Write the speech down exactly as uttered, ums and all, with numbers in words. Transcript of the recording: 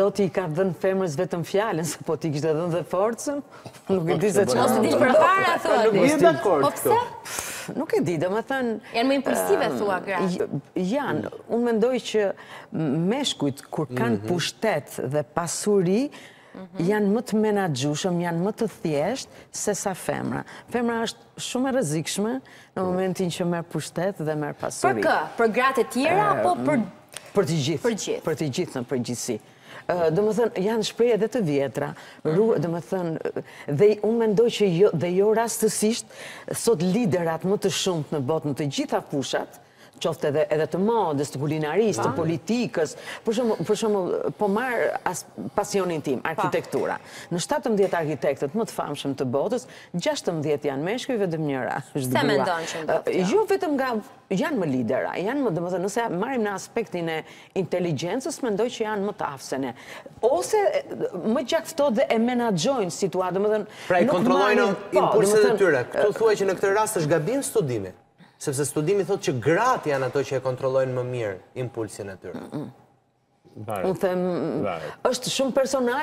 Zoti i ka dhënë femrës vetëm fjalën, se po ti kishte dhënë dhe forcën, nuk e di se çfarë. Mos e dish përpara, thua. Nuk je dakord Po këtu. pse? Nuk e di, domethënë Janë më impulsive, thua, gratë. janë, unë mendoj që meshkujt kur kanë pushtet dhe pasuri janë më të menaxhueshëm, janë më të thjeshtë se sa femra. Femra është shumë e rrezikshme në momentin që merr pushtet dhe merr pasuri. Për kë? Për gratë e tjera apo për Për të gjithë. Për gjithë. Për të gjithë në përgjithësi. Dhe më thënë, janë shprehje edhe të vjetra, dhe më thënë, dhe unë mendoj që jo, dhe jo rastësisht, sot liderat më të shumët në botë në të gjitha fushat, qoftë edhe, edhe të modës, të kulinarisë, të politikës, për shumë, për shumë po marë as pasionin tim, arkitektura. Në shtatëmbëdhjetë arkitektët më të famshëm të botës, gjashtëmbëdhjetë janë meshkuj, vetëm njëra është Se grua. mendon që ndodh? Jo vetëm nga janë më lidera, janë më, domethënë, nëse marrim në aspektin e inteligjencës, mendoj që janë më të afsene. Ose më gjakto dhe e menaxhojnë situatën, domethënë. Pra i nuk kontrollojnë marrin- po, impulset e domethënë, tyre. Këtu thuaj që në këtë rast është gabim studimi. Sepse studimi thotë që gratë janë ato që e kontrollojnë më mirë impulsin e tyre. Unë them, është shumë personale.